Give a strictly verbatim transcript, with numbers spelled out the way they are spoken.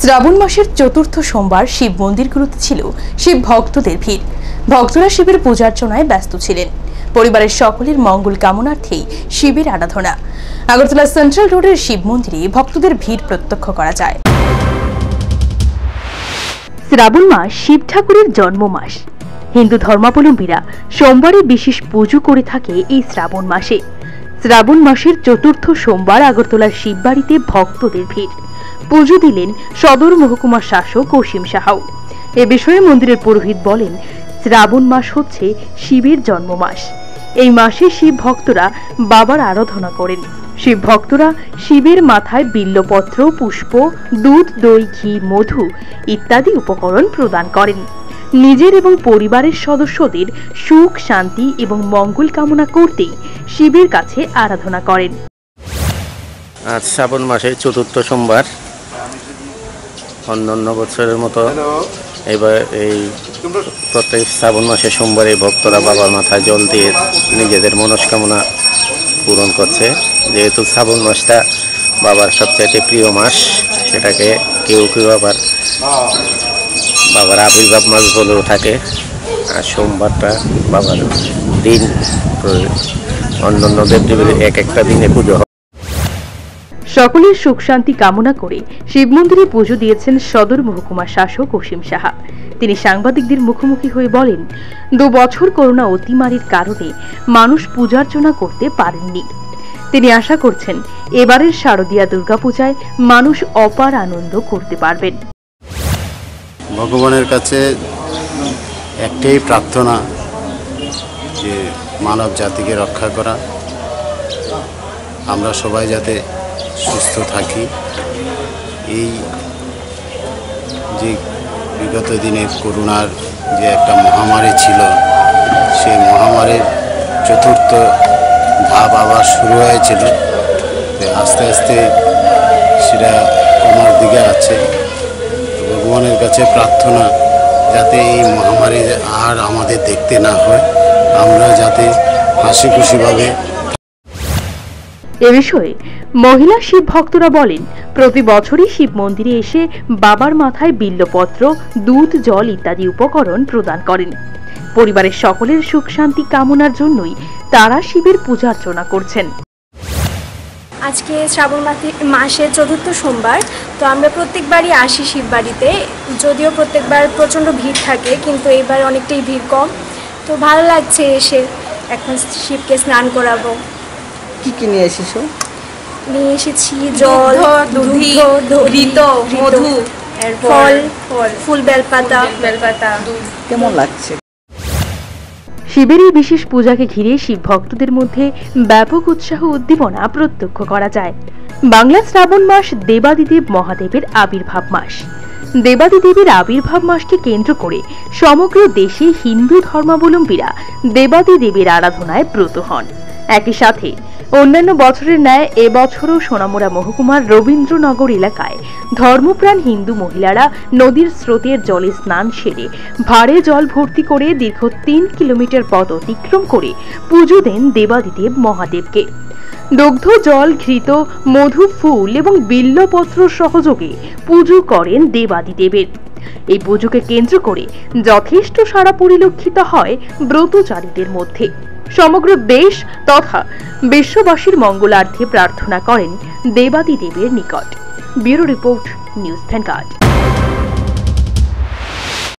শ্রাবণ মাসের চতুর্থ সোমবার শিব মন্দিরগুলোতে ছিল শিব ভক্তদের ভিড়। ভক্তরা শিবের পূজার্চনায় ব্যস্ত ছিলেন। পরিবারের সকলের মঙ্গল কামনার্থেই শিবের আরাধনা। আগরতলা সেন্ট্রাল রোডের শিব মন্দিরে ভক্তদের ভিড় প্রত্যক্ষ করা যায়। শ্রাবণ মাস শিব ঠাকুরের জন্ম মাস। হিন্দু ধর্মাবলম্বীরা সোমবারে বিশেষ পুজো করে থাকে এই শ্রাবণ মাসে। শ্রাবণ মাসের চতুর্থ সোমবার আগরতলার শিববাড়িতে ভক্তদের ভিড়। পুজো দিলেন সদর মহকুমার শাসক অসীম সাহাও। এ বিষয়ে মন্দিরের পুরোহিত বলেন, শ্রাবণ মাস হচ্ছে শিবের জন্ম মাস। এই মাসে শিব ভক্তরা বাবার আরাধনা করেন। শিব ভক্তরা শিবের মাথায় বিল্লপত্র, পুষ্প, দুধ, দই, ঘি, মধু ইত্যাদি উপকরণ প্রদান করেন। নিজের এবং পরিবারের সদস্যদের সুখ, শান্তি এবং মঙ্গল কামনা করতেই শিবের কাছে আরাধনা করেন। আজ শ্রাবণ মাসের চতুর্থ সোমবার। অন্যান্য বছরের মতো এবার এই প্রত্যেক শ্রাবণ মাসের সোমবারে ভক্তরা বাবার মাথায় জল দিয়ে নিজেদের মনস্কামনা পূরণ করছে। যেহেতু শ্রাবণ মাসটা বাবার সবচাইতে প্রিয় মাস, সেটাকে কেউ কেউ আবার বাবার আবির্ভাব মাস বলেও থাকে। আর সোমবারটা বাবার দিন, অন্যান্য দেবদেবীর এক একটা দিনে পুজো হয়। সকলের সুখ শান্তি কামনা করে শিব মন্দিরে পুজো দিয়েছেন সদর মহকুমার শাসক অসীম সাহা। তিনি সাংবাদিকদের মুখোমুখি হয়ে বলেন, দু বছর করোনা অতিমারির কারণে মানুষ পূজার্চনা করতে পারেননি। তিনি আশা করছেন এবারের শারদীয়া দুর্গাপূজায় মানুষ অপার আনন্দ করতে পারবেন। ভগবানের কাছে একটাই প্রার্থনা, যে মানব জাতিকে রক্ষা করা, আমরা সবাই যাতে সুস্থ থাকি। এই যে বিগত দিনের করোনার যে একটা মহামারী ছিল, সেই মহামারীর চতুর্থ ধাপ আবার শুরু হয়েছিল, আস্তে আস্তে সেটা কমার দিকে আছে। ভগবানের কাছে প্রার্থনা যাতে এই মহামারী আর আমাদের দেখতে না হয়, আমরা যাতে হাসি খুশিভাবে। এ বিষয়ে মহিলা শিব ভক্তরা বলেন, প্রতি বছরই শিব মন্দিরে এসে বাবার মাথায় বিল্লপত্র, দুধ, জল ইত্যাদি উপকরণ প্রদান করেন। পরিবারের সকলের সুখ শান্তি কামনার জন্যই তারা শিবের পূজার্চনা করছেন। আজকে শ্রাবণ মাসের চতুর্থ সোমবার, তো আমরা প্রত্যেকবারই আসি শিববাড়িতে। যদিও প্রত্যেকবার প্রচণ্ড ভিড় থাকে, কিন্তু এবার অনেকটাই ভিড় কম। তো ভালো লাগছে এসে। এখন শিবকে স্নান করাবো। কি কি নিয়ে এসেছো? নিয়ে এসেছি জল, দধি, ঘৃত, মধু, ফল, ফুল, বেলপাতা বেলপাতা কেমন লাগছে? শিবের এই বিশেষ পূজাকে ঘিরে শিব ভক্তদের মধ্যে ব্যাপক উৎসাহ উদ্দীপনা প্রত্যক্ষ করা যায়। বাংলা শ্রাবণ মাস দেবাদিদেব মহাদেবের আবির্ভাব মাস। দেবাদিদেবের আবির্ভাব মাসকে কেন্দ্র করে সমগ্র দেশে হিন্দু ধর্মাবলম্বীরা দেবাদিদেবের আরাধনায় ব্রত হন। একই সাথে অন্যান্য বছরের ন্যায় এবছরও সোনামুড়া মহকুমার রবীন্দ্রনগর এলাকায় ধর্মপ্রাণ হিন্দু মহিলারা নদীর স্রোতের জলে স্নান সেরে ভারে জল ভর্তি করে দীর্ঘ তিন কিলোমিটার পথ অতিক্রম করে পুজো দেন দেবাদিদেব মহাদেবকে। দগ্ধ জল, ঘৃত, মধু, ফুল এবং বিল্লপত্র সহযোগে পুজো করেন দেবাদিদেবের। এই পুজোকে কেন্দ্র করে যথেষ্ট সাড়া পরিলক্ষিত হয় ব্রতচারীদের মধ্যে। সমগ্র দেশ তথা বিশ্ববাসীর মঙ্গলার্থে প্রার্থনা করেন দেবাদিদেবের নিকট। Bureau report, News vanguard.